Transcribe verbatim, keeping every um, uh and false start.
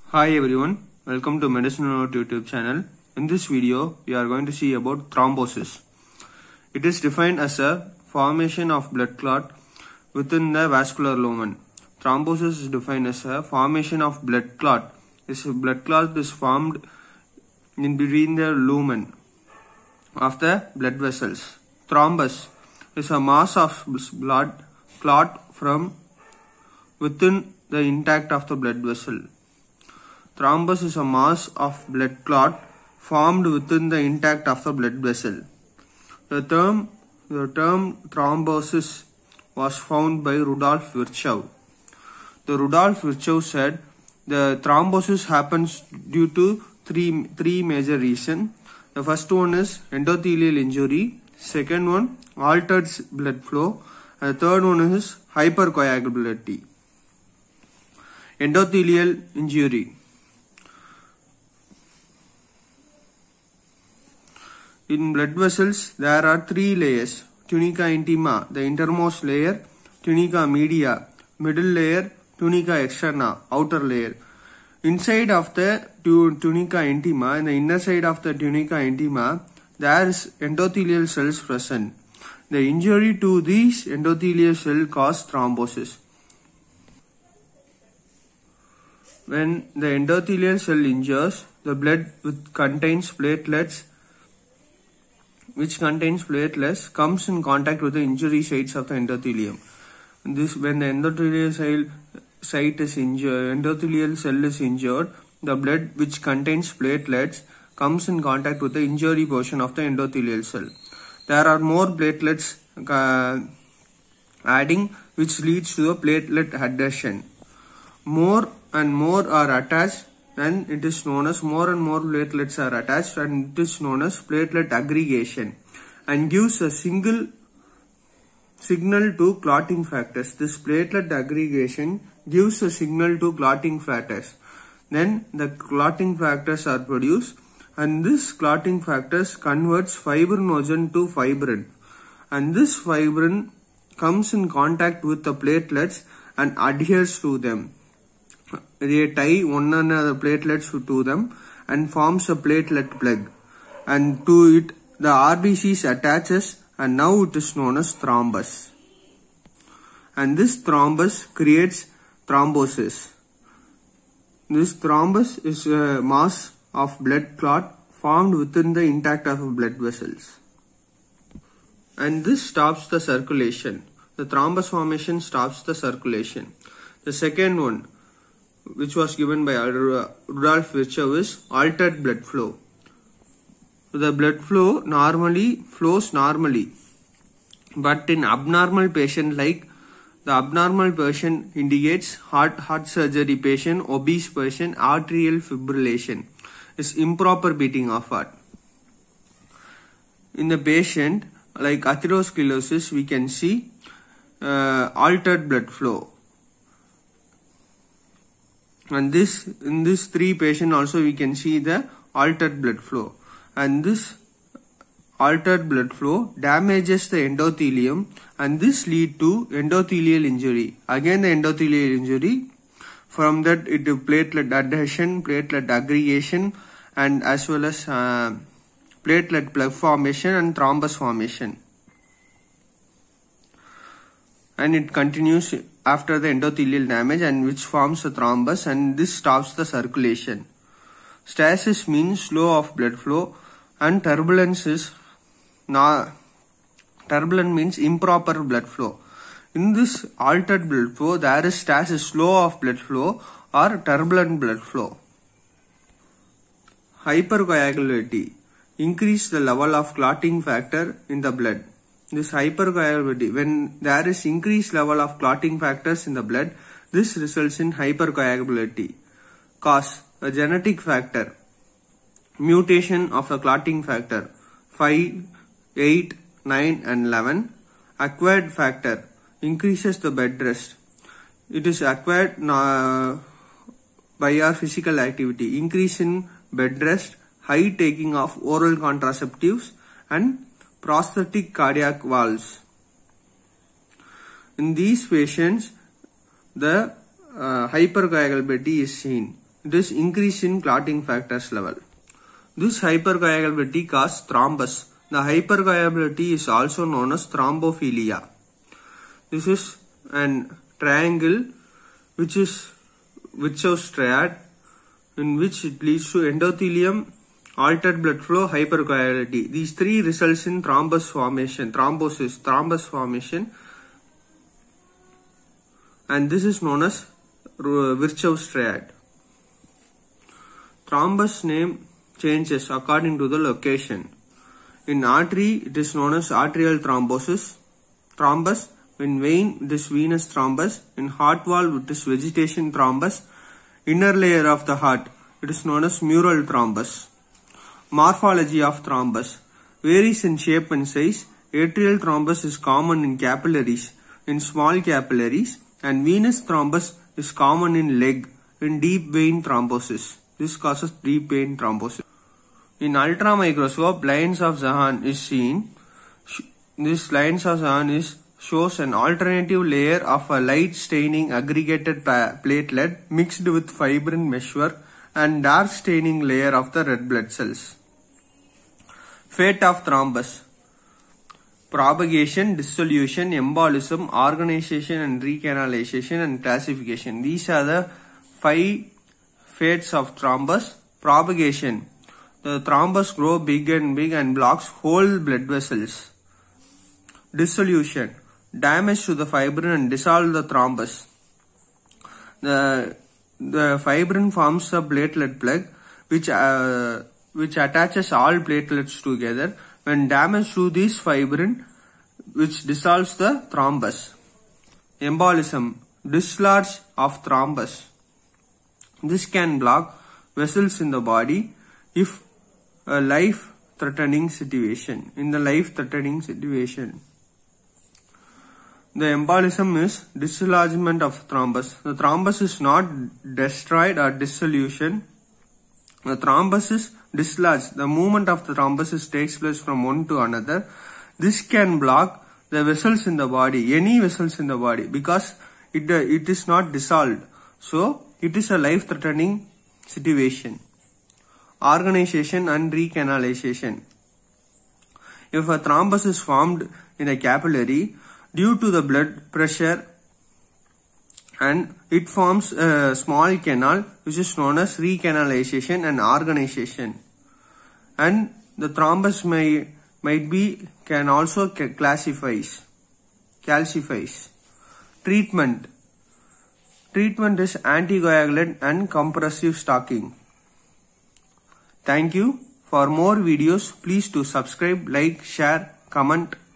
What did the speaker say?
Hi everyone, welcome to Medicine Note YouTube channel. In this video, we are going to see about thrombosis. It is defined as a formation of blood clot within the vascular lumen. Thrombosis is defined as a formation of blood clot. This blood clot is formed in between the lumen of the blood vessels. Thrombus is a mass of blood clot from within the intact of the blood vessel. Thrombus is a mass of blood clot formed within the intact of the blood vessel. The term, the term thrombosis was found by Rudolf Virchow. The Rudolf Virchow said the thrombosis happens due to three, three major reasons. The first one is endothelial injury, second one altered blood flow, and the third one is hypercoagulability. Endothelial injury. In blood vessels, there are three layers: tunica intima, the innermost layer; tunica media, middle layer; tunica externa, outer layer. Inside of the tunica intima, in the inner side of the tunica intima, there is endothelial cells present. The injury to these endothelial cells cause thrombosis. When the endothelial cell injures, the blood which contains platelets which contains platelets comes in contact with the injury sites of the endothelium. This when the endothelial cell site is injured, endothelial cell is injured, the blood which contains platelets comes in contact with the injury portion of the endothelial cell. There are more platelets uh, adding, which leads to a platelet adhesion. More and more are attached, and it is known as more and more platelets are attached, and it is known as platelet aggregation, and gives a single signal to clotting factors. This platelet aggregation gives a signal to clotting factors. Then the clotting factors are produced, and this clotting factors converts fibrinogen to fibrin, and this fibrin comes in contact with the platelets and adheres to them. They tie one another platelets to them and forms a platelet plug, and to it the R B Cs attaches, and now it is known as thrombus. And this thrombus creates thrombosis. This thrombus is a mass of blood clot formed within the intact of blood vessels, and this stops the circulation. The thrombus formation stops the circulation. The second one, which was given by Rudolf Virchow, is altered blood flow. The blood flow normally flows normally, but in abnormal patient, like the abnormal patient indicates heart heart surgery patient, obese patient, arterial fibrillation is improper beating of heart. In the patient like atherosclerosis, we can see uh, altered blood flow. And this in this three patient also we can see the altered blood flow, and this altered blood flow damages the endothelium, and this lead to endothelial injury. Again the endothelial injury, from that it is platelet adhesion, platelet aggregation, and as well as uh, platelet plug formation and thrombus formation, and it continues after the endothelial damage, and which forms a thrombus, and this stops the circulation. Stasis means slow of blood flow, and turbulence is not turbulent means improper blood flow. In this altered blood flow, there is stasis, slow of blood flow, or turbulent blood flow. Hypercoagulability, increase the level of clotting factor in the blood. This hypercoagulability, when there is increased level of clotting factors in the blood, this results in hypercoagulability. Cause, a genetic factor, mutation of the clotting factor five, eight, nine and eleven. Acquired factor, increases the bed rest. It is acquired uh, by our physical activity. Increase in bed rest, high taking of oral contraceptives, and prosthetic cardiac valves. In these patients, the uh, hypercoagulability is seen. it is increase in clotting factors level. This hypercoagulability causes thrombus. The hypercoagulability is also known as thrombophilia. This is an triangle which is Virchow's triad, in which it leads to endothelium, altered blood flow, hypercoagulability. These three results in thrombus formation, thrombosis, thrombus formation, and this is known as Virchow's triad. Thrombus name changes according to the location. In artery, it is known as arterial thrombosis, thrombus. In vein, it is venous thrombus. In heart valve, it is vegetation thrombus. Inner layer of the heart, it is known as mural thrombus. Morphology of thrombus varies in shape and size. Atrial thrombus is common in capillaries, in small capillaries, and venous thrombus is common in leg, in deep vein thrombosis. This causes deep vein thrombosis. In ultra microscope, lines of Zahan is seen. This lines of Zahan is shows an alternative layer of a light staining aggregated platelet mixed with fibrin meshwork and dark staining layer of the red blood cells. Fate of thrombus: propagation, dissolution, embolism, organization and recanalization, and classification. These are the five fates of thrombus. Propagation: the thrombus grow big and big and blocks whole blood vessels. Dissolution: damage to the fibrin and dissolve the thrombus. The, the fibrin forms a platelet plug which, uh, which attaches all platelets together. When damage to this fibrin, which dissolves the thrombus. Embolism: discharge of thrombus. This can block vessels in the body if a life-threatening situation. In the life-threatening situation. The embolism is dislodgement of thrombus. The thrombus is not destroyed or dissolution. The thrombus is dislodged. The movement of the thrombus takes place from one to another. This can block the vessels in the body, any vessels in the body, because it, uh, it is not dissolved. So, it is a life-threatening situation. Organization and recanalization. If a thrombus is formed in a capillary, due to the blood pressure, and it forms a small canal which is known as recanalization and organization, and the thrombus may might be can also classifies calcifies. Treatment: treatment is anticoagulant and compressive stocking. Thank you. For more videos, please do subscribe, like, share, comment.